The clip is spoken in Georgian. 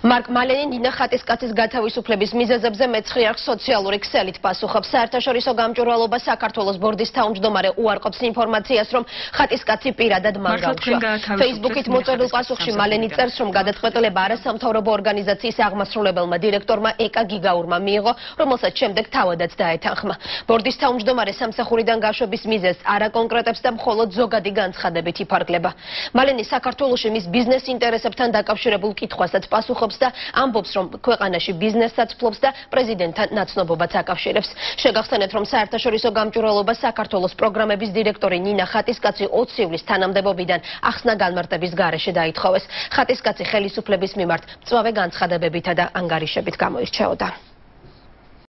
მარკ მალენი ნინა ხატისკაცის გათავისუფლების მიზეზებზე მეცხრე არხს სოციალური ქსელით პასუხობს. საერთაშორისო გამჭვირვალობა საქართველოს ბორდის თავმჯდომარე უარყოფს ინფორმაციას, რომ ხატისკაცი პირადად მან გაუშვა. Facebook-ით მოწერილ პასუხში მალენი წერს, რომ გადაწყვეტილება არასამთავრობო ორგანიზაციის აღმასრულებელმა დირექტორმა ეკა გიგაურმა მიიღო, რომელსაც შემდეგ თავადაც დაეთანხმა. ბორდის თავმჯდომარე სამსახურიდან გაშვების მიზეზს არ აკონკრეტებს და მხოლოდ ზოგადი განცხადებით იფარგლება. მალენი საქართველოში მის ბიზნეს ინტერესებთან დაკავშირებულ კითხვასაც პასუხობს და ამბობს, რომ ქვეყანაში ბიზნესსაც ფლობს და პრეზიდენტთან ნაცნობობაც აკავშირებს. შეგახსენეთ, რომ საერთაშორისო გამჭვირვალობა საქართველოს პროგრამების დირექტორი ნინა ხატისკაცი 20 ივლისს თანამდებობიდან ახსნა განმარტების გარეშე დაითხოვეს. ხატისკაცი ხელისუფლების მიმართ მწვავე განცხადებებითა და ანგარიშებით გამოირჩეოდა.